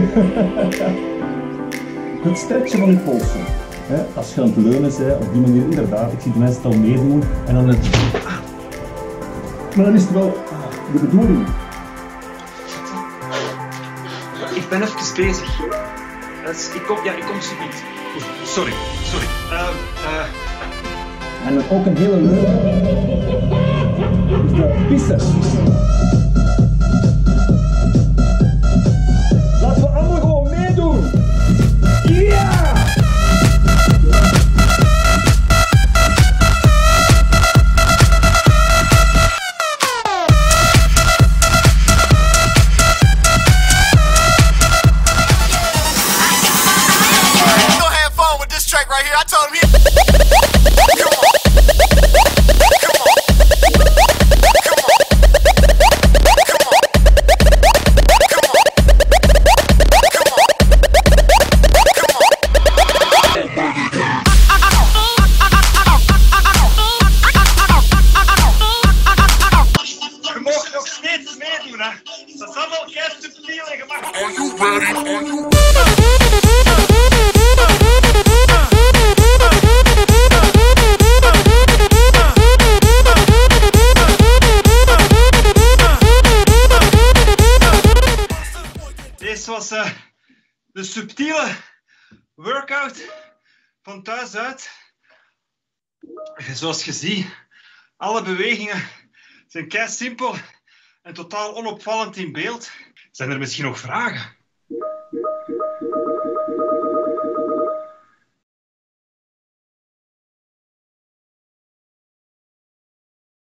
Het stretchen van je polsen. Als je aan het leunen bent, op die manier inderdaad. Ik zie de mensen het al meedoen en dan het... Maar dan is het wel de bedoeling. Ik ben even bezig. Ik kom zoiets. Sorry. En dan ook een hele leunen. De biceps. Laten we allemaal gewoon meedoen. Ja! Right here, I told him je mag nog steeds meedoen, hè. Dat is allemaal kei subtiel en gemakkelijk. Are you ready? Deze was de subtiele workout van thuis uit. Zoals je ziet, alle bewegingen zijn kei simpel en totaal onopvallend in beeld. Zijn er misschien nog vragen?